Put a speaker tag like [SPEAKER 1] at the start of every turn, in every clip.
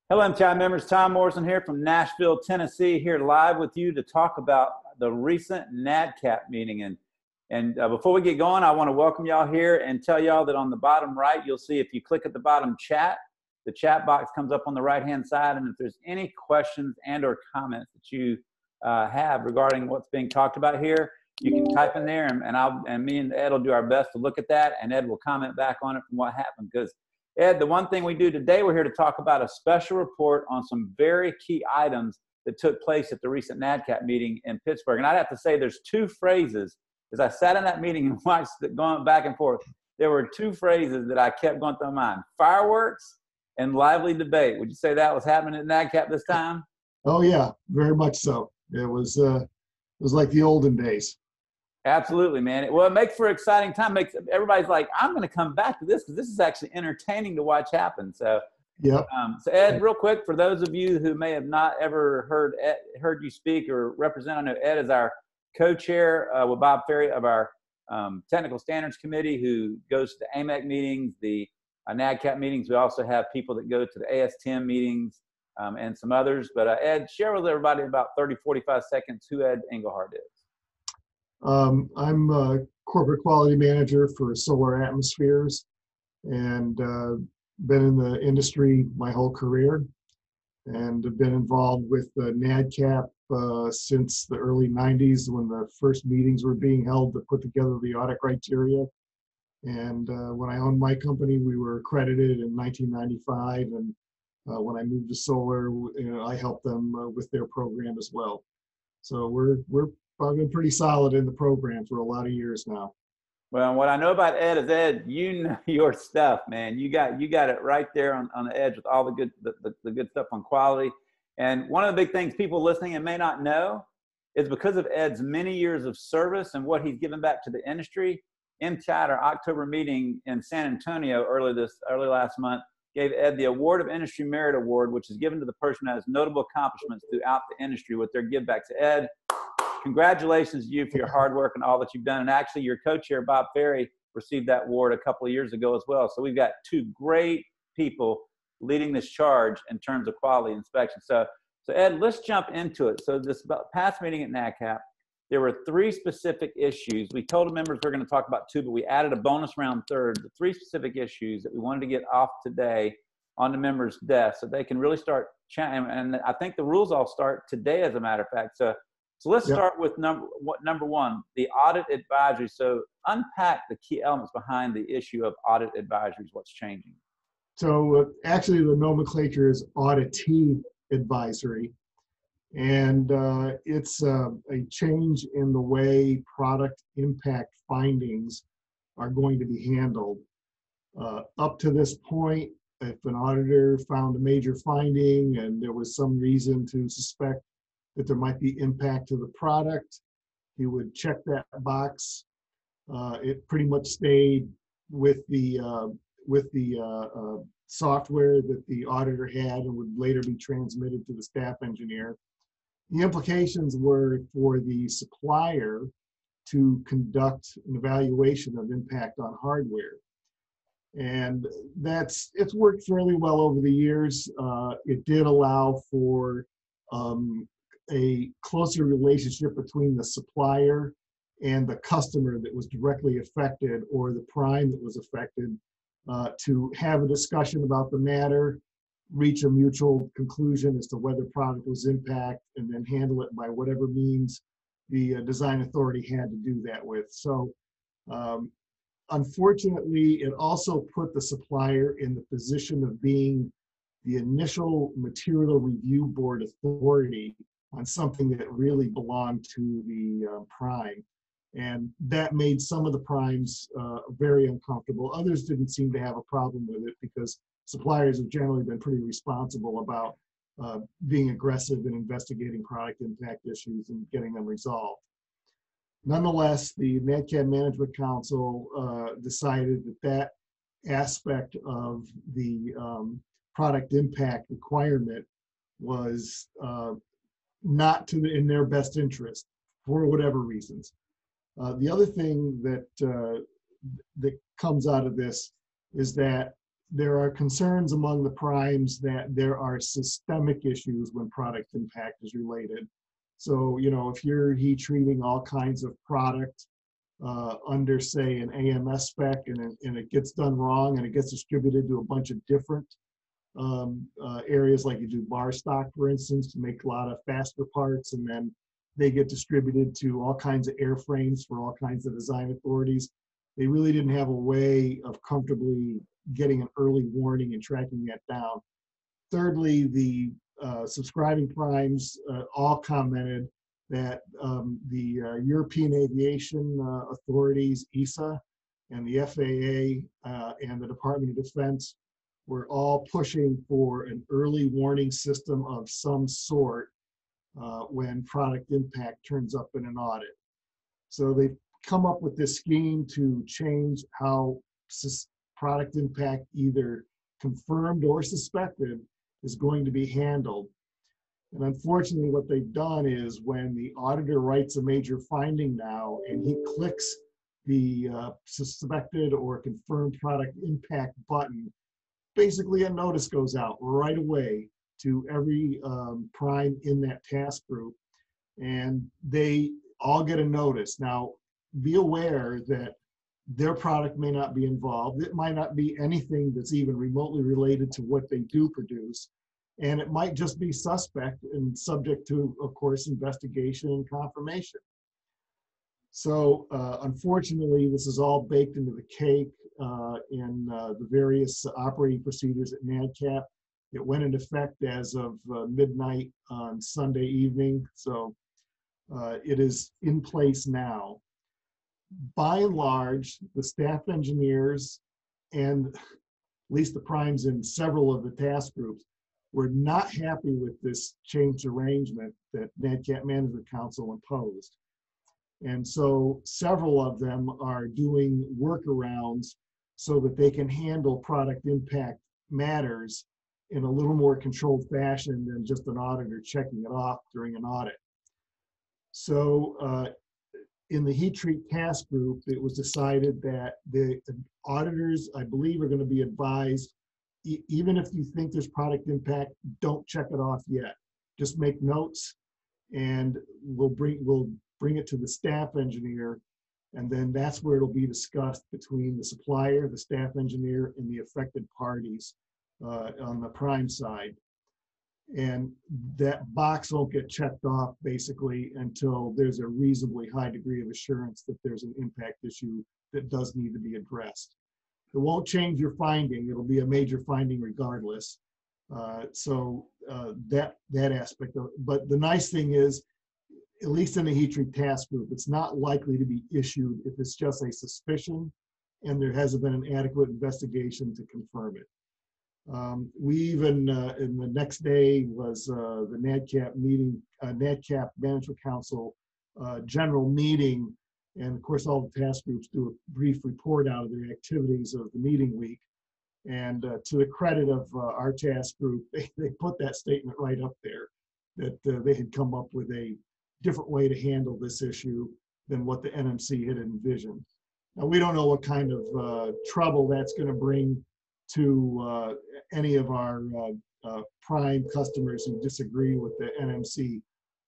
[SPEAKER 1] Hello, MTI members. Tom Morrison here from Nashville, Tennessee, here live with you to talk about the recent Nadcap meeting. And before we get going, I want to welcome y'all here and tell y'all that on the bottom right, you'll see if you click at the bottom chat, the chat box comes up on the right-hand side. And if there's any questions and or comments that you have regarding what's being talked about here, you can type in there and me and Ed will do our best to look at that, and Ed will comment back on it from what happened. Because Ed, the one thing we do today, we're here to talk about a special report on some very key items that took place at the recent Nadcap meeting in Pittsburgh. And I'd have to say there's two phrases, as I sat in that meeting and watched it going back and forth, there were two phrases that I kept going through my mind: fireworks and lively debate. Would you say that was happening at Nadcap this time?
[SPEAKER 2] Oh yeah, very much so. It was like the olden days.
[SPEAKER 1] Absolutely, man. Well, it makes for an exciting time. Everybody's like, I'm going to come back to this because this is actually entertaining to watch happen. So,
[SPEAKER 2] yep.
[SPEAKER 1] So Ed, real quick, for those of you who may have not ever heard you speak or represent, I know Ed is our co-chair with Bob Ferry of our Technical Standards Committee, who goes to the AMEC meetings, the NADCAP meetings. We also have people that go to the ASTM meetings and some others. But Ed, share with everybody about 30, 45 seconds who Ed Engelhard is.
[SPEAKER 2] I'm a corporate quality manager for Solar Atmospheres, and been in the industry my whole career, and have been involved with the NADCAP since the early 90s, when the first meetings were being held to put together the audit criteria. And when I owned my company, we were accredited in 1995, and when I moved to Solar, I helped them with their program as well. So we're been pretty solid in the program for a lot of years now.
[SPEAKER 1] Well, what I know about Ed is, Ed, you know your stuff, man. You got it right there on the edge with all the good stuff on quality. And one of the big things people listening and may not know is because of Ed's many years of service and what he's given back to the industry. MTI at our October meeting in San Antonio early last month gave Ed the Award of Industry Merit Award, which is given to the person who has notable accomplishments throughout the industry with their give back to Ed. Congratulations to you for your hard work and all that you've done. And actually, your co-chair, Bob Ferry, received that award a couple of years ago as well. So we've got two great people leading this charge in terms of quality inspection. So Ed, let's jump into it. So this past meeting at NADCAP, there were three specific issues. We told the members we're going to talk about two, but we added a bonus round third, the three specific issues that we wanted to get off today on the members' desk so they can really start chatting. And I think the rules all start today, as a matter of fact. So let's start with number one, the audit advisory. So unpack the key elements behind the issue of audit advisories, what's changing.
[SPEAKER 2] So actually the nomenclature is auditee advisory. And it's a change in the way product impact findings are going to be handled. Up to this point, if an auditor found a major finding and there was some reason to suspect that there might be impact to the product, he would check that box. It pretty much stayed with the software that the auditor had and would later be transmitted to the staff engineer. The implications were for the supplier to conduct an evaluation of impact on hardware. And it's worked fairly well over the years. It did allow for a closer relationship between the supplier and the customer that was directly affected, or the prime that was affected, to have a discussion about the matter, reach a mutual conclusion as to whether product was impacted, and then handle it by whatever means the design authority had to do that with. So unfortunately, it also put the supplier in the position of being the initial material review board authority on something that really belonged to the prime. And that made some of the primes very uncomfortable. Others didn't seem to have a problem with it because suppliers have generally been pretty responsible about being aggressive in investigating product impact issues and getting them resolved. Nonetheless, the NADCAP Management Council decided that aspect of the product impact requirement was not in their best interest for whatever reasons. The other thing that comes out of this is that there are concerns among the primes that there are systemic issues when product impact is related. So, you know, if you're heat treating all kinds of product under, say, an AMS spec, and it gets done wrong and it gets distributed to a bunch of different areas, like you do bar stock, for instance, to make a lot of faster parts, and then they get distributed to all kinds of airframes for all kinds of design authorities. They really didn't have a way of comfortably getting an early warning and tracking that down. Thirdly, the subscribing primes all commented that the European Aviation Authorities, ESA, and the FAA and the Department of Defense were all pushing for an early warning system of some sort when product impact turns up in an audit. So they've come up with this scheme to change how product impact, either confirmed or suspected, is going to be handled. And unfortunately, what they've done is, when the auditor writes a major finding now and he clicks the suspected or confirmed product impact button, basically a notice goes out right away to every prime in that task group, and they all get a notice. Now, be aware that their product may not be involved. It might not be anything that's even remotely related to what they do produce. And it might just be suspect and subject to, of course, investigation and confirmation. So unfortunately, this is all baked into the cake in the various operating procedures at Nadcap. It went into effect as of midnight on Sunday evening. So it is in place now. By and large, the staff engineers and at least the primes in several of the task groups were not happy with this changed arrangement that Nadcap Management Council imposed. And so several of them are doing workarounds so that they can handle product impact matters in a little more controlled fashion than just an auditor checking it off during an audit. So in the heat treat task group, it was decided that the auditors, I believe, are going to be advised, even if you think there's product impact, don't check it off yet. Just make notes, and we'll bring it to the staff engineer, and then that's where it'll be discussed between the supplier, the staff engineer, and the affected parties on the prime side. And that box won't get checked off basically until there's a reasonably high degree of assurance that there's an impact issue that does need to be addressed. It won't change your finding. It'll be a major finding regardless. So that aspect of it. But the nice thing is, at least in the heat treat task group, it's not likely to be issued if it's just a suspicion and there hasn't been an adequate investigation to confirm it. We even, in the next day was the Nadcap meeting, Nadcap Management Council general meeting. And of course, all the task groups do a brief report out of their activities of the meeting week. And to the credit of our task group, they put that statement right up there, that they had come up with a different way to handle this issue than what the NMC had envisioned. Now, we don't know what kind of trouble that's going to bring to any of our prime customers who disagree with the NMC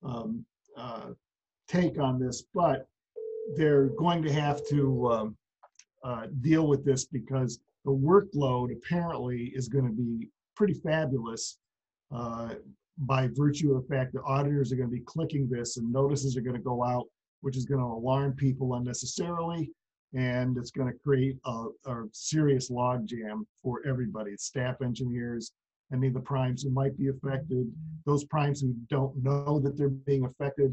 [SPEAKER 2] take on this, but they're going to have to deal with this because the workload apparently is going to be pretty fabulous by virtue of the fact that auditors are going to be clicking this and notices are going to go out, which is going to alarm people unnecessarily. And it's going to create a serious logjam for everybody, staff engineers, any of the primes who might be affected, those primes who don't know that they're being affected,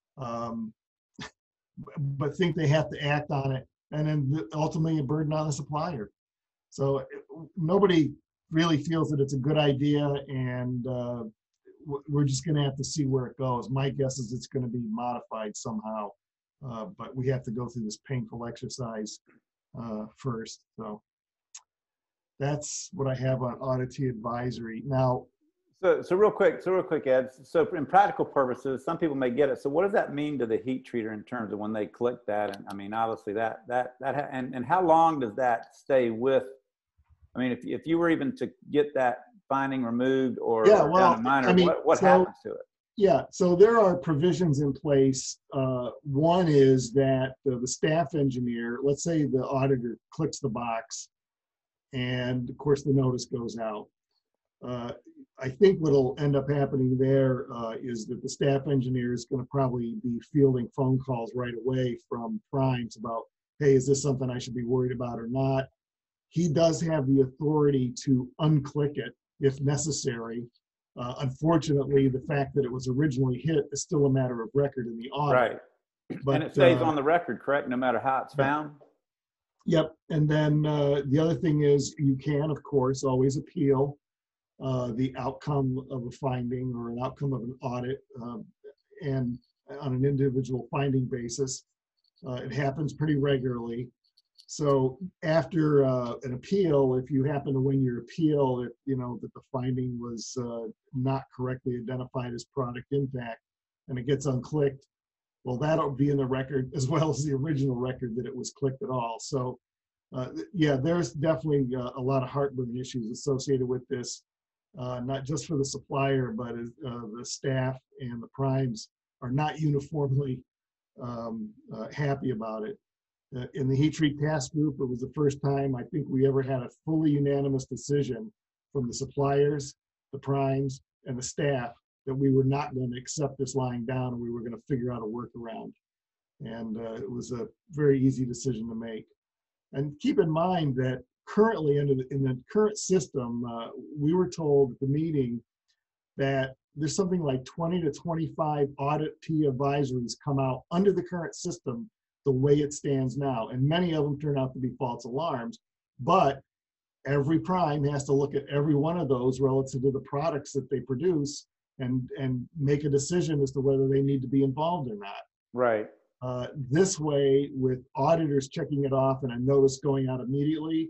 [SPEAKER 2] but think they have to act on it, and then ultimately a burden on the supplier. So nobody really feels that it's a good idea, and we're just going to have to see where it goes. My guess is it's going to be modified somehow. But we have to go through this painful exercise first. So that's what I have on auditee advisory. Now,
[SPEAKER 1] so real quick, Ed. So in practical purposes, some people may get it. So what does that mean to the heat treater in terms of when they click that? And I mean, obviously and how long does that stay with I mean, if you were even to get that finding removed or,
[SPEAKER 2] Yeah,
[SPEAKER 1] or
[SPEAKER 2] well,
[SPEAKER 1] down to minor,
[SPEAKER 2] I mean,
[SPEAKER 1] what
[SPEAKER 2] so
[SPEAKER 1] happens to it?
[SPEAKER 2] yeah, so there are provisions in place. One is that the staff engineer, let's say the auditor clicks the box, and of course the notice goes out. I think what'll end up happening there is that the staff engineer is going to probably be fielding phone calls right away from primes about, hey, is this something I should be worried about or not? He does have the authority to unclick it if necessary. Unfortunately, the fact that it was originally hit is still a matter of record in the audit.
[SPEAKER 1] Right.
[SPEAKER 2] But,
[SPEAKER 1] And it stays on the record, correct? No matter how it's found?
[SPEAKER 2] Yep. And then the other thing is you can, of course, always appeal the outcome of a finding or an outcome of an audit, and on an individual finding basis. It happens pretty regularly. So after an appeal, if you happen to win your appeal, if you know that the finding was not correctly identified as product impact and it gets unclicked, well, that'll be in the record as well as the original record that it was clicked at all. So yeah, there's definitely a lot of heartburn issues associated with this, not just for the supplier, but the staff and the primes are not uniformly happy about it. In the heat treat task group, it was the first time I think we ever had a fully unanimous decision from the suppliers, the primes, and the staff that we were not going to accept this lying down and we were going to figure out a workaround. And it was a very easy decision to make. And keep in mind that currently in the current system, we were told at the meeting that there's something like 20 to 25 auditee advisories come out under the current system the way it stands now. And many of them turn out to be false alarms, but every prime has to look at every one of those relative to the products that they produce and make a decision as to whether they need to be involved or not.
[SPEAKER 1] Right.
[SPEAKER 2] This way, with auditors checking it off and a notice going out immediately,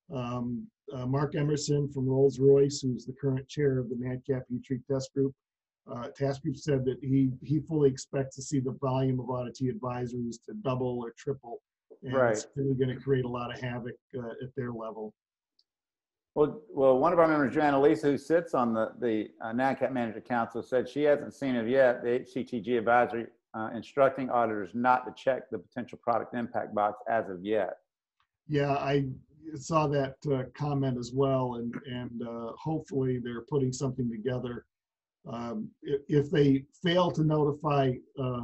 [SPEAKER 2] Mark Emerson from Rolls-Royce, who's the current chair of the Nadcap heat treat task group, said that he fully expects to see the volume of auditee advisories to double or triple, and
[SPEAKER 1] Right.
[SPEAKER 2] it's really going to create a lot of havoc at their level.
[SPEAKER 1] Well, one of our members, Joanna Lisa, who sits on the NADCAP Manager Council, said she hasn't seen it yet, the HCTG advisory instructing auditors not to check the potential product impact box as of yet.
[SPEAKER 2] Yeah, I saw that comment as well, and hopefully they're putting something together. If they fail to notify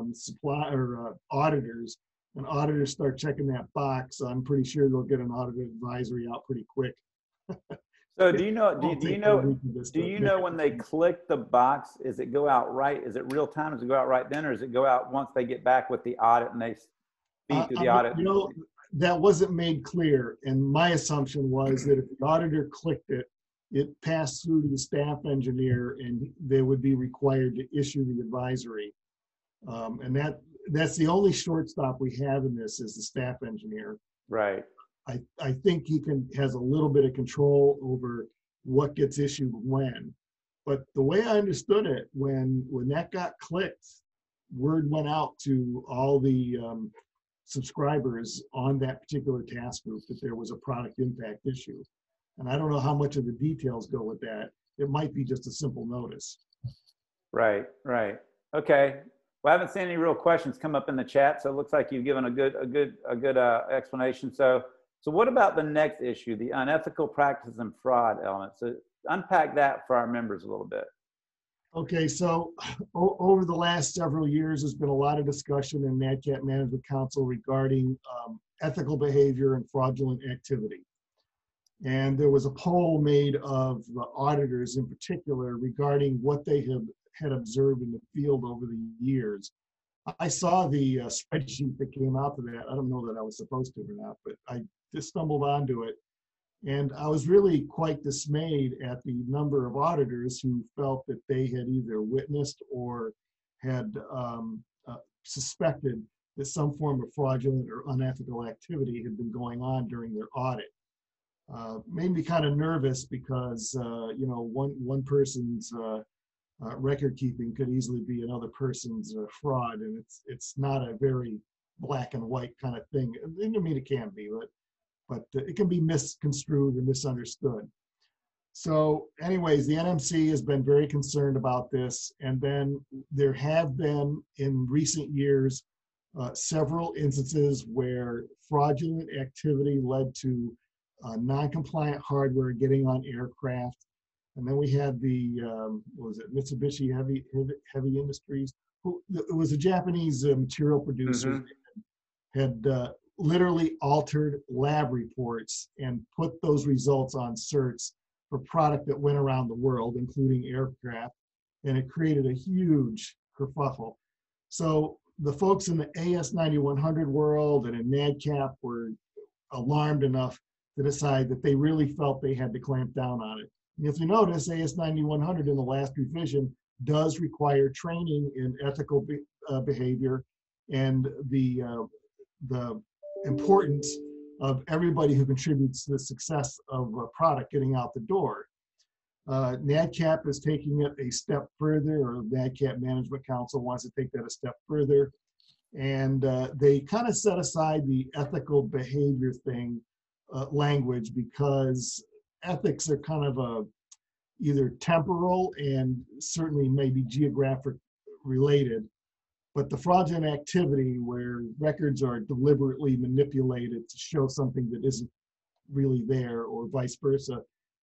[SPEAKER 2] auditors, and auditors start checking that box, I'm pretty sure they'll get an audit advisory out pretty quick.
[SPEAKER 1] So do you know when they click the box, is it go out right? Is it real time? Does it go out right then, or does it go out once they get back with the audit and they feed through the audit?
[SPEAKER 2] You know, that wasn't made clear, and my assumption was that if the auditor clicked it, it passed through to the staff engineer, and they would be required to issue the advisory. And that's the only shortstop we have in this is the staff engineer.
[SPEAKER 1] Right.
[SPEAKER 2] I think he has a little bit of control over what gets issued when. But the way I understood it, when that got clicked, word went out to all the subscribers on that particular task group that there was a product impact issue. And I don't know how much of the details go with that. It might be just a simple notice.
[SPEAKER 1] Right, right. Okay. Well, I haven't seen any real questions come up in the chat, so it looks like you've given a good explanation. So what about the next issue, the unethical practices and fraud element? So unpack that for our members a little bit.
[SPEAKER 2] Okay, so over the last several years, there's been a lot of discussion in Nadcap Management Council regarding ethical behavior and fraudulent activity. And there was a poll made of auditors in particular regarding what they had observed in the field over the years. I saw the spreadsheet that came out of that. I don't know that I was supposed to or not, but I just stumbled onto it. And I was really quite dismayed at the number of auditors who felt that they had either witnessed or had suspected that some form of fraudulent or unethical activity had been going on during their audit. Made me kind of nervous because you know, one person's record keeping could easily be another person's fraud, and it's not a very black and white kind of thing. I mean, it can be, but but it can be misconstrued or misunderstood. So anyways, the NMC has been very concerned about this. And then there have been in recent years, several instances where fraudulent activity led to non-compliant hardware getting on aircraft. And then we had the, what was it, Mitsubishi Heavy Industries, who, it was a Japanese material producer, had literally altered lab reports and put those results on certs for product that went around the world, including aircraft, and it created a huge kerfuffle. So the folks in the AS9100 world and in Nadcap were alarmed enough to decide that they really felt they had to clamp down on it. And if you notice, AS9100 in the last revision does require training in ethical behavior and the importance of everybody who contributes to the success of a product getting out the door. Nadcap is taking it a step further, or Nadcap Management Council wants to take that a step further. And they kind of set aside the ethical behavior thing language, because ethics are kind of either temporal and certainly maybe geographic related. But the fraudulent activity where records are deliberately manipulated to show something that isn't really there, or vice versa,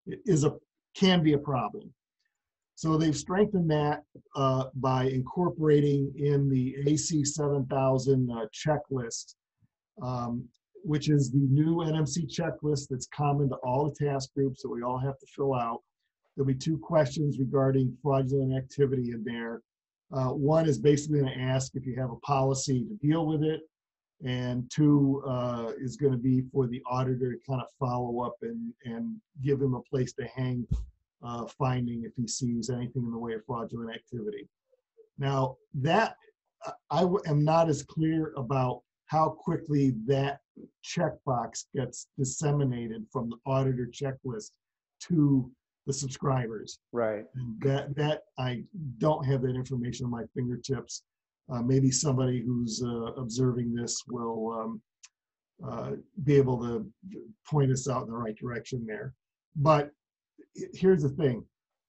[SPEAKER 2] can be a problem. So they've strengthened that by incorporating in the AC 7000 checklist, which is the new NMC checklist that's common to all the task groups that we all have to fill out. There'll be 2 questions regarding fraudulent activity in there. One is basically going to ask if you have a policy to deal with it, and 2 is going to be for the auditor to kind of follow up and give him a place to hang finding if he sees anything in the way of fraudulent activity. Now, that I am not as clear about how quickly that checkbox gets disseminated from the auditor checklist to the subscribers.
[SPEAKER 1] Right.
[SPEAKER 2] And that I don't have that information on my fingertips. Maybe somebody who's observing this will be able to point us out in the right direction there. But here's the thing.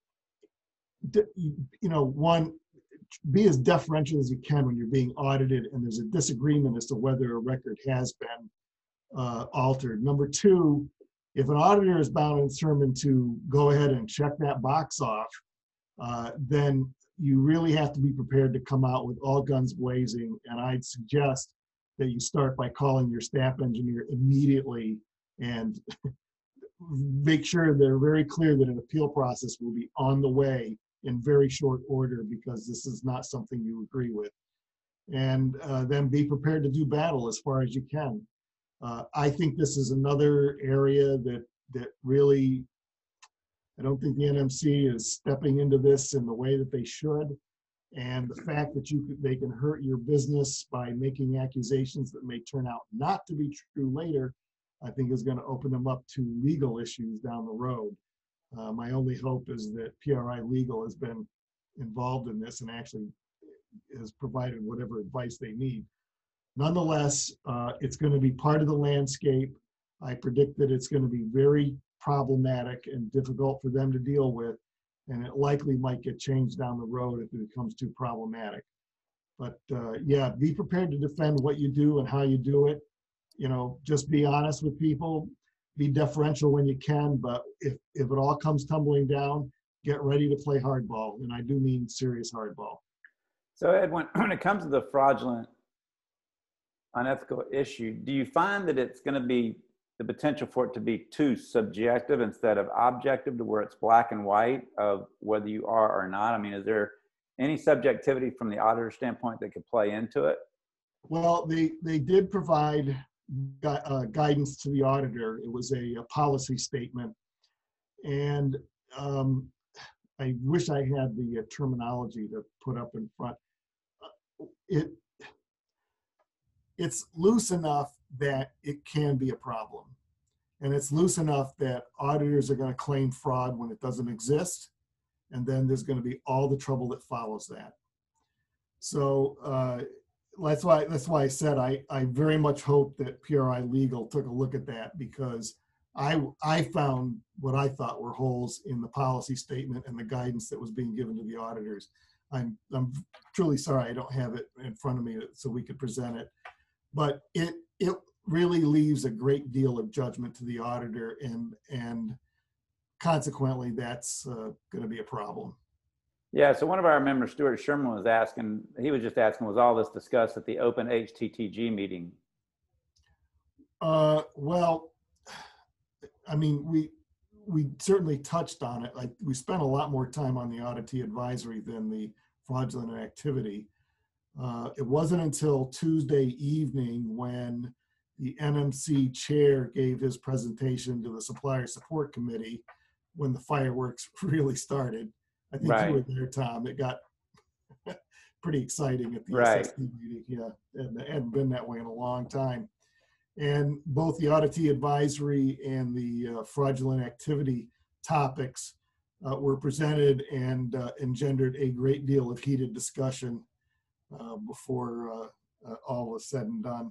[SPEAKER 2] One, be as deferential as you can when you're being audited and there's a disagreement as to whether a record has been altered. Number 2, if an auditor is bound and determined to go ahead and check that box off, then you really have to be prepared to come out with all guns blazing. And I'd suggest that you start by calling your staff engineer immediately and make sure they're very clear that an appeal process will be on the way in very short order, because this is not something you agree with. And then be prepared to do battle as far as you can. I think this is another area that really, I don't think the NMC is stepping into this in the way that they should. And the fact that they can hurt your business by making accusations that may turn out not to be true later, I think is going to open them up to legal issues down the road. My only hope is that PRI Legal has been involved in this and actually has provided whatever advice they need. Nonetheless, it's going to be part of the landscape. I predict that it's going to be very problematic and difficult for them to deal with, and it likely might get changed down the road if it becomes too problematic. But yeah, be prepared to defend what you do and how you do it. Just be honest with people, be deferential when you can, but if it all comes tumbling down, get ready to play hardball, and I do mean serious hardball.
[SPEAKER 1] So Ed, when it comes to the fraudulent, unethical issue, do you find that it's going to be the potential for it to be too subjective instead of objective, to where it's black and white of whether you are or not? I mean, is there any subjectivity from the auditor standpoint that could play into it?
[SPEAKER 2] Well, they did provide guidance to the auditor. It was a policy statement, and I wish I had the terminology to put up in front. It's loose enough that it can be a problem, and it's loose enough that auditors are going to claim fraud when it doesn't exist, and then there's going to be all the trouble that follows that. So that's why I said I very much hope that PRI Legal took a look at that, because I found what I thought were holes in the policy statement and the guidance that was being given to the auditors. I'm truly sorry I don't have it in front of me so we could present it, but it really leaves a great deal of judgment to the auditor, and consequently that's going to be a problem.
[SPEAKER 1] Yeah, so one of our members, Stuart Sherman, was asking, was all this discussed at the open HTTG meeting?
[SPEAKER 2] Well, I mean, we certainly touched on it. We spent a lot more time on the auditee advisory than the fraudulent activity. It wasn't until Tuesday evening when the NMC chair gave his presentation to the supplier support committee when the fireworks really started. I think you were there, Tom. It got pretty exciting at the SSC meeting. Yeah, and it hadn't been that way in a long time. And both the auditee advisory and the fraudulent activity topics were presented and engendered a great deal of heated discussion before all was said and done.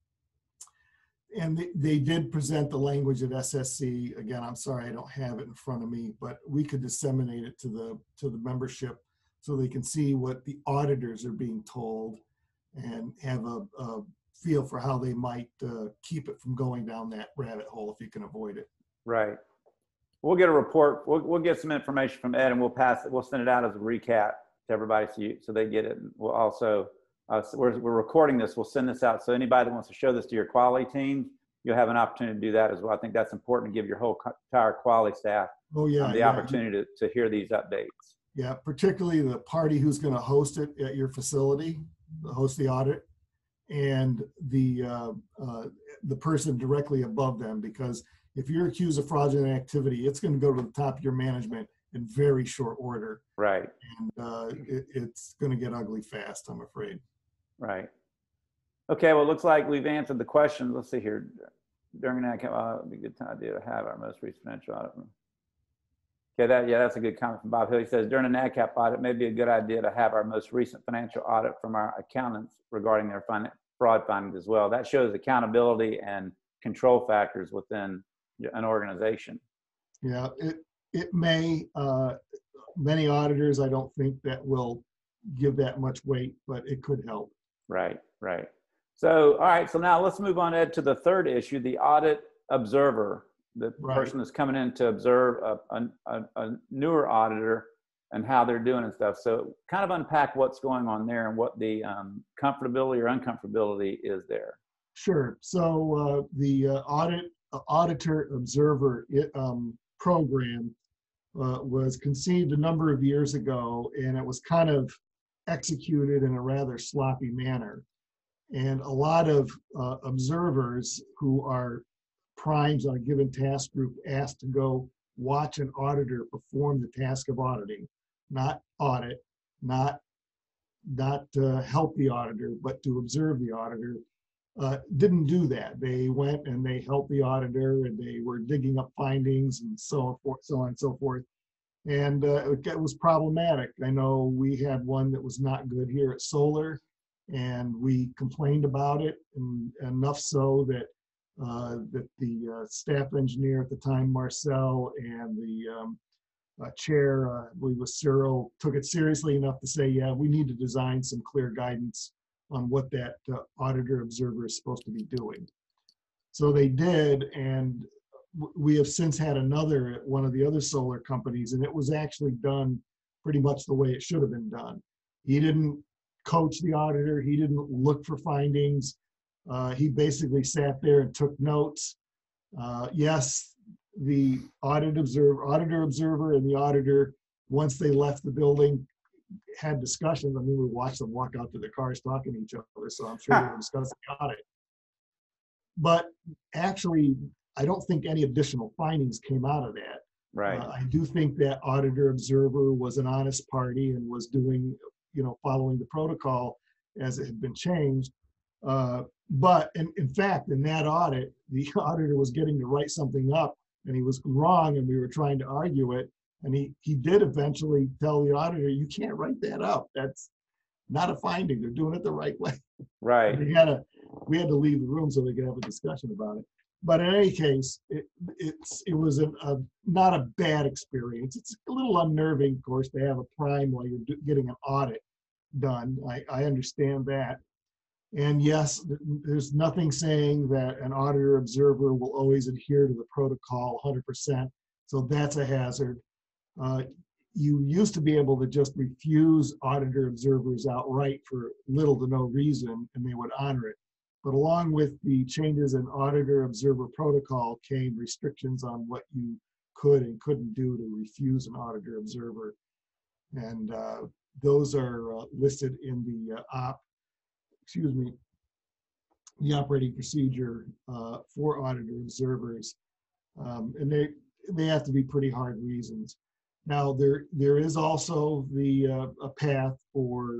[SPEAKER 2] And they did present the language of SSC. Again, I'm sorry I don't have it in front of me, but we could disseminate it to the membership so they can see what the auditors are being told and have a feel for how they might keep it from going down that rabbit hole if you can avoid it.
[SPEAKER 1] Right. We'll get a report. We'll get some information from Ed, and we'll pass it. We'll send it out as a recap to everybody so they get it. We'll also we're recording this. We'll send this out, so anybody that wants to show this to your quality team, you'll have an opportunity to do that as well. I think that's important to give your whole entire quality staff the opportunity to hear these updates.
[SPEAKER 2] Yeah, particularly the party who's going to host it at your facility, host the audit, and the person directly above them, because if you're accused of fraudulent activity, it's going to go to the top of your management in very short order.
[SPEAKER 1] Right.
[SPEAKER 2] And it's going to get ugly fast, I'm afraid.
[SPEAKER 1] Right. Okay, well, it looks like we've answered the question. Let's see here. During an NACAP audit, it would be a good idea to have our most recent financial audit. Okay, that's a good comment from Bob Hill. He says, during a NACAP audit, it may be a good idea to have our most recent financial audit from our accountants regarding their fraud findings as well. That shows accountability and control factors within an organization.
[SPEAKER 2] Yeah, it may. Many auditors, I don't think that will give that much weight, but it could help.
[SPEAKER 1] Right, right. So, all right, so now let's move on, Ed, to the third issue, the audit observer, the person that's coming in to observe a newer auditor and how they're doing and stuff. So kind of unpack what's going on there and what the comfortability or uncomfortability is there.
[SPEAKER 2] Sure. So the auditor observer program was conceived a number of years ago, and it was kind of executed in a rather sloppy manner. And a lot of observers who are primes on a given task group asked to go watch an auditor perform the task of auditing, not audit, not help the auditor, but to observe the auditor. Didn't do that. They went and they helped the auditor, and they were digging up findings and so on and so forth. And it was problematic. I know we had one that was not good here at Solar, and we complained about it, and enough so that the staff engineer at the time, Marcel, and the chair, I believe was Cyril, took it seriously enough to say, yeah, we need to design some clear guidance on what that auditor observer is supposed to be doing. So they did, and we have since had another at one of the other solar companies, and it was actually done pretty much the way it should have been done. He didn't coach the auditor. He didn't look for findings. He basically sat there and took notes. Yes, the auditor observer and the auditor, once they left the building, had discussions. I mean, we watched them walk out to their cars talking to each other, so I'm sure they were discussing the audit. But actually, I don't think any additional findings came out of that.
[SPEAKER 1] Right.
[SPEAKER 2] I do think that auditor observer was an honest party and was doing, following the protocol as it had been changed. But in fact, in that audit, the auditor was getting to write something up, and he was wrong, and we were trying to argue it. And he did eventually tell the auditor, you can't write that up. That's not a finding. They're doing it the right way.
[SPEAKER 1] Right.
[SPEAKER 2] We had to leave the room so we could have a discussion about it. But in any case, it was not a bad experience. It's a little unnerving, of course, to have a prime while you're getting an audit done. I understand that. And yes, there's nothing saying that an auditor observer will always adhere to the protocol 100%. So that's a hazard. You used to be able to just refuse auditor observers outright for little to no reason, and they would honor it. But along with the changes in auditor observer protocol came restrictions on what you could and couldn't do to refuse an auditor observer. And those are listed in the the operating procedure for auditor observers. And they have to be pretty hard reasons. Now, there is also a path for,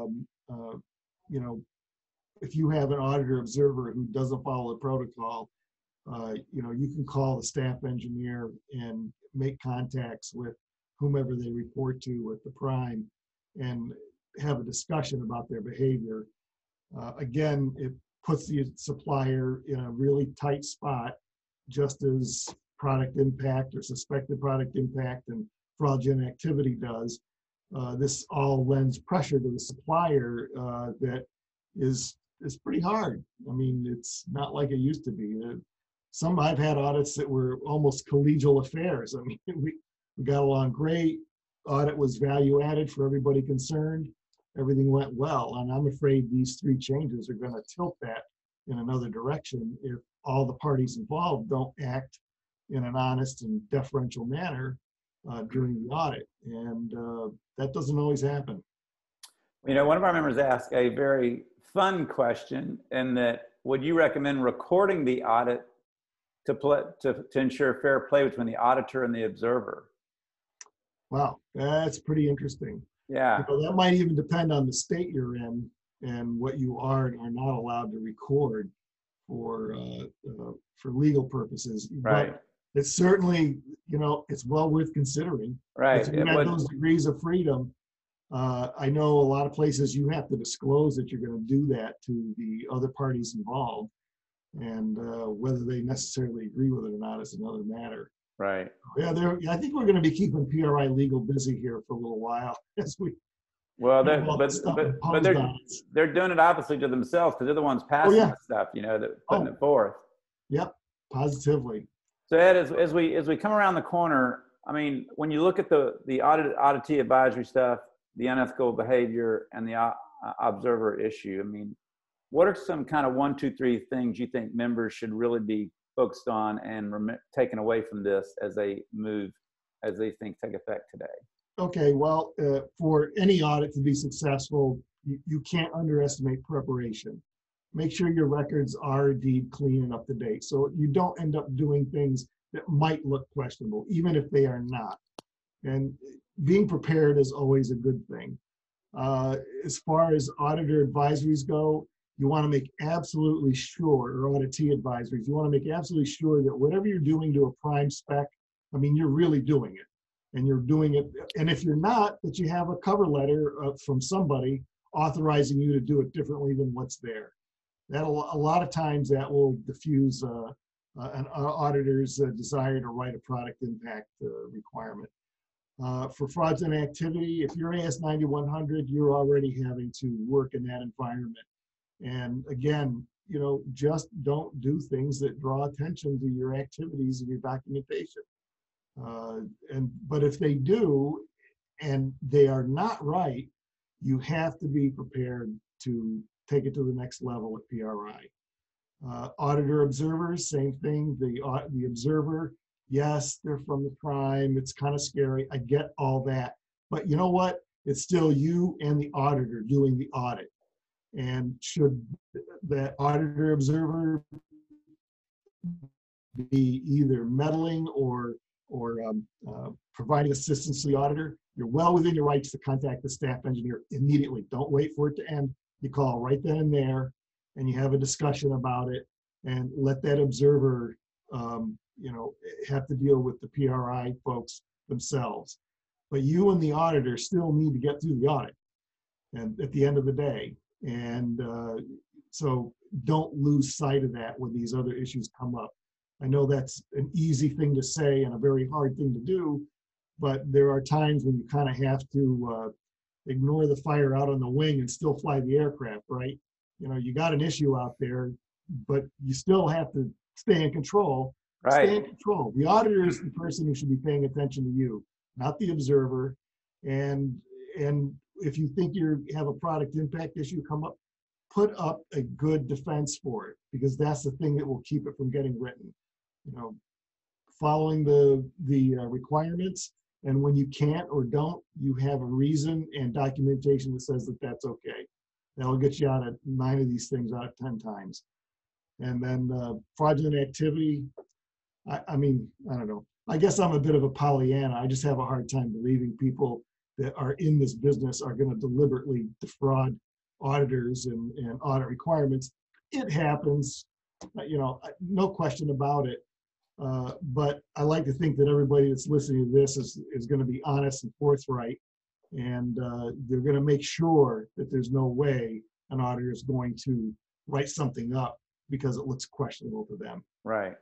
[SPEAKER 2] you know, if you have an auditor observer who doesn't follow the protocol, you know, you can call the staff engineer and make contacts with whomever they report to at the prime and have a discussion about their behavior. Again, it puts the supplier in a really tight spot, just as product impact or suspected product impact and fraudulent activity does. This all lends pressure to the supplier that is pretty hard. I mean, it's not like it used to be. I've had audits that were almost collegial affairs. I mean, we got along great. Audit was value added for everybody concerned. Everything went well, and I'm afraid these three changes are going to tilt that in another direction if all the parties involved don't act in an honest and deferential manner during the audit, and that doesn't always happen.
[SPEAKER 1] You know, one of our members asked a very fun question, in that, would you recommend recording the audit to ensure fair play between the auditor and the observer? Wow,
[SPEAKER 2] that's pretty interesting.
[SPEAKER 1] Yeah.
[SPEAKER 2] You know, that might even depend on the state you're in and what you are and are not allowed to record for legal purposes.
[SPEAKER 1] Right.
[SPEAKER 2] But it's certainly, you know, it's well worth considering.
[SPEAKER 1] Right.
[SPEAKER 2] If you have those degrees of freedom, I know a lot of places you have to disclose that you're going to do that to the other parties involved, and whether they necessarily agree with it or not is another matter.
[SPEAKER 1] Right.
[SPEAKER 2] Yeah, I think we're going to be keeping PRI legal busy here for a little while as we.
[SPEAKER 1] Well, they're doing it obviously to themselves, because they're the ones passing the stuff, you know, that putting it forth.
[SPEAKER 2] Yep, positively.
[SPEAKER 1] So Ed, as we come around the corner, I mean, when you look at the auditee advisory stuff, the unethical behavior, and the observer issue, I mean, what are some kind of 1, 2, 3 things you think members should really be focused on and taken away from this as they think take effect today?
[SPEAKER 2] Okay, well, for any audit to be successful, you can't underestimate preparation. Make sure your records are indeed clean and up to date, so you don't end up doing things that might look questionable, even if they are not. And being prepared is always a good thing. As far as auditor advisories go, you want to make absolutely sure, or auditee advisories, you want to make absolutely sure that whatever you're doing to a prime spec, I mean, you're really doing it. And you're doing it, and if you're not, that you have a cover letter from somebody authorizing you to do it differently than what's there. A lot of times that will diffuse an auditor's desire to write a product impact requirement. For fraudulent activity, if you're AS9100, you're already having to work in that environment. And again, you know, just don't do things that draw attention to your activities and your documentation. But if they do, and they are not right, you have to be prepared to take it to the next level at PRI. Auditor observers, same thing. The observer, yes, they're from the prime. It's kind of scary. I get all that. But you know what? It's still you and the auditor doing the audit. And should that auditor observer be either meddling or providing assistance to the auditor, you're well within your rights to contact the staff engineer immediately. Don't wait for it to end. You call right then and there, and you have a discussion about it, and let that observer, you know, have to deal with the PRI folks themselves. But you and the auditor still need to get through the audit, and at the end of the day. And so don't lose sight of that when these other issues come up. I know that's an easy thing to say and a very hard thing to do, but there are times when you kind of have to ignore the fire out on the wing and still fly the aircraft, right? You know, you got an issue out there, but you still have to stay in control.
[SPEAKER 1] Right.
[SPEAKER 2] Stay in control. The auditor is the person who should be paying attention to you, not the observer. And if you think you have a product impact issue come up, put up a good defense for it, because that's the thing that will keep it from getting written. You know, following the requirements, and when you can't or don't, you have a reason and documentation that says that that's okay. That'll get you out of 9 of these things out of 10 times. And then fraudulent activity, I mean, I don't know. I guess I'm a bit of a Pollyanna. I just have a hard time believing people that are in this business are going to deliberately defraud auditors and audit requirements. It happens, you know, no question about it. But I like to think that everybody that's listening to this is going to be honest and forthright, and they're going to make sure that there's no way an auditor is going to write something up because it looks questionable to them.
[SPEAKER 1] Right.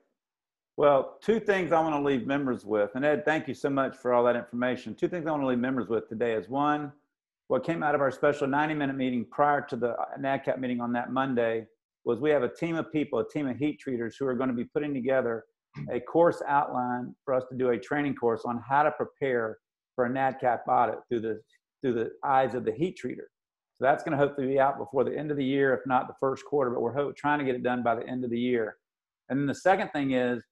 [SPEAKER 1] Well, 2 things I want to leave members with, and Ed, thank you so much for all that information. 2 things I want to leave members with today is, one, what came out of our special 90-minute meeting prior to the Nadcap meeting on that Monday was we have a team of people, a team of heat treaters who are going to be putting together a course outline for us to do a training course on how to prepare for a Nadcap audit through the eyes of the heat treater. So that's going to hopefully be out before the end of the year, if not the first quarter, but we're trying to get it done by the end of the year. And then the second thing is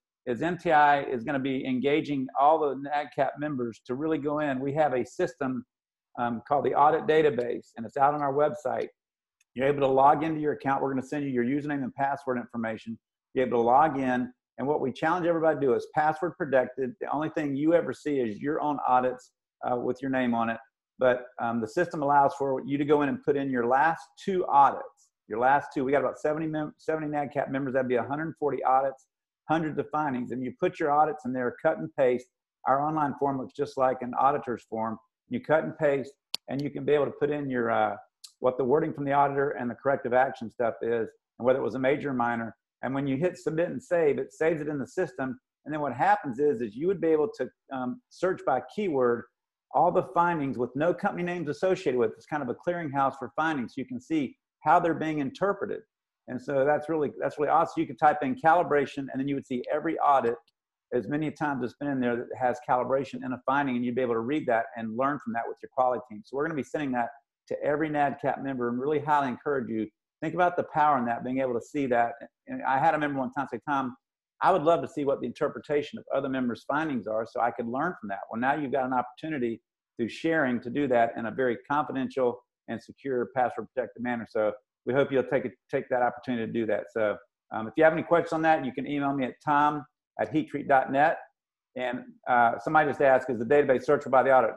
[SPEAKER 1] MTI is going to be engaging all the Nadcap members to really go in. We have a system called the audit database, and it's out on our website. You're able to log into your account. We're going to send you your username and password information. You're able to log in. And what we challenge everybody to do is password protected. The only thing you ever see is your own audits with your name on it. But the system allows for you to go in and put in your last 2 audits. Your last 2, we got about 70 Nadcap members. That'd be 140 audits, hundreds of findings. And you put your audits in there, cut and paste. Our online form looks just like an auditor's form. You cut and paste, and you can be able to put in your what the wording from the auditor and the corrective action stuff is, and whether it was a major or minor. And when you hit submit and save, it saves it in the system. And then what happens is you would be able to search by keyword all the findings with no company names associated with it. It's kind of a clearinghouse for findings. You can see how they're being interpreted. And so that's really awesome. You can type in calibration, and then you would see every audit as many times it's been in there that has calibration in a finding, and you'd be able to read that and learn from that with your quality team. So we're going to be sending that to every Nadcap member, and really highly encourage you. Think about the power in that, being able to see that. And I had a member one time say, Tom, I would love to see what the interpretation of other members' findings are so I could learn from that. Well, now you've got an opportunity through sharing to do that in a very confidential and secure, password protected manner. So we hope you'll take that opportunity to do that. So if you have any questions on that, you can email me at tom@heattreat.net. And somebody just asked, is the database searchable by the auditor?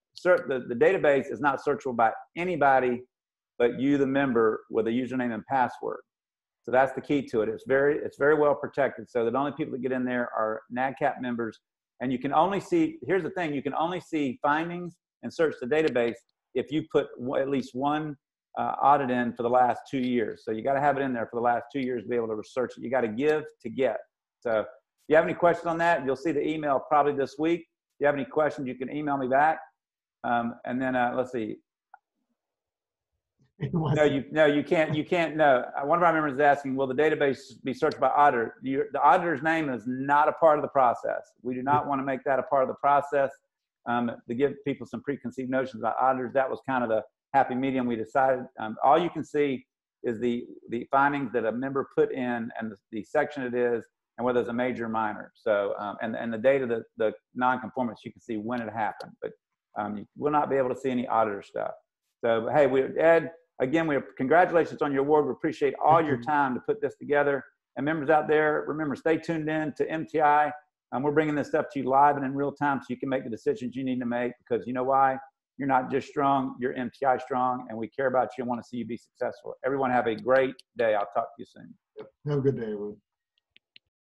[SPEAKER 1] The database is not searchable by anybody but you, the member, with a username and password. So that's the key to it. It's very well protected, so that only people that get in there are Nadcap members. And you can only see, here's the thing, you can only see findings and search the database if you put at least one audit in for the last 2 years. So you got to have it in there for the last 2 years to be able to research it. You got to give to get. So if you have any questions on that, you'll see the email probably this week. If you have any questions, you can email me back. And then let's see. No, you can't. No, one of our members is asking, will the database be searched by auditor? The auditor's name is not a part of the process. We do not want to make that a part of the process to give people some preconceived notions about auditors. That was kind of the happy medium we decided. All you can see is the findings that a member put in and the section it is, and whether it's a major or minor. So, and the date of the non-conformance, you can see when it happened, but you will not be able to see any auditor stuff. So, hey, Ed, again, congratulations on your award. We appreciate all your time to put this together. And members out there, remember, stay tuned in to MTI. We're bringing this stuff to you live and in real time so you can make the decisions you need to make, because you know why? You're not just strong, you're MTI strong, and we care about you and want to see you be successful. Everyone have a great day. I'll talk to you soon.
[SPEAKER 2] Have a good day, everyone.